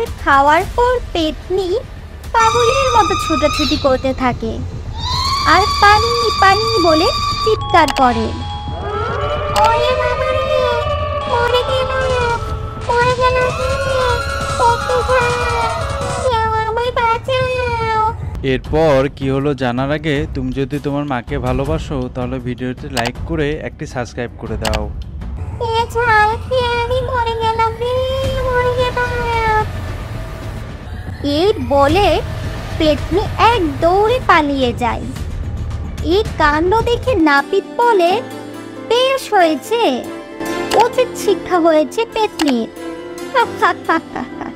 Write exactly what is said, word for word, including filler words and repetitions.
খাওয়ার পর পেতনি পাগলের মতো ছোটাছুটি করতে থাকে আর পানি পানি বলে চিৎকার করে। ওরে বাবা রে, মরে গেল, মরে গেল রে, পেতনি ভাই, কেউ আমায় বাঁচাও। এরপর কি হলো জানার আগে তুমি যদি তোমার মাকে ভালোবাসো তাহলে ভিডিওতে লাইক করে একটি সাবস্ক্রাইব করে দাও। এ ছাই খেয়ে আমি মরে গেলাম রে, মরে গেলাম। এই বলে পেতনি এক দৌড়ে পালিয়ে যায়। এই কাণ্ড দেখে নাপিত বলে, বেশ হয়েছে, উচিত শিক্ষা হয়েছে পেতনির।